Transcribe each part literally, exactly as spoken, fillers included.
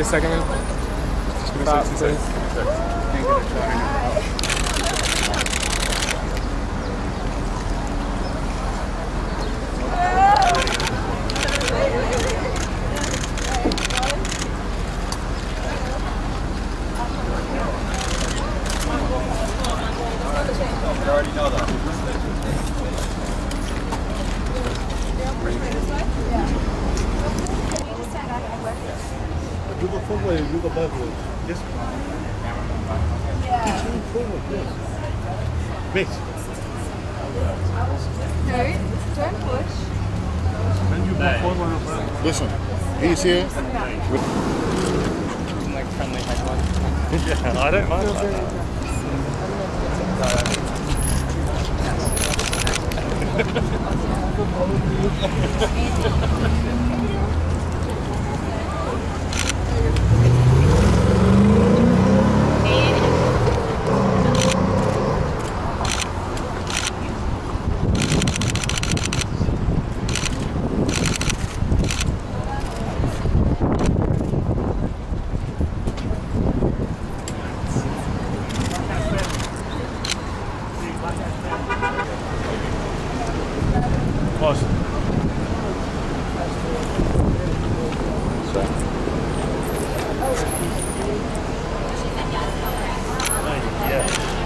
Wait a second. Just give me Stop, sixty seconds. You already know that. You go forward, you go backward. Just Yeah. forward, yes. Wait. No, don't push. Then you go forward and back. Listen, he's here. I'm like friendly headline. Yeah, I don't mind that. Awesome. Yeah.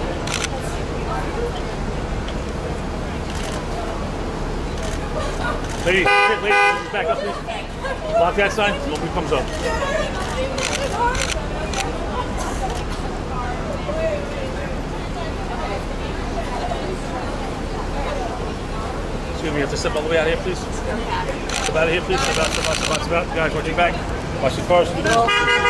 Ladies, sit, ladies, back up, please. Block that sign, nobody comes up. Excuse me, you have to step all the way out here, please. Step out of here, please. Step out, step out, step out, step out. Guys, watch your back. Watch your cars.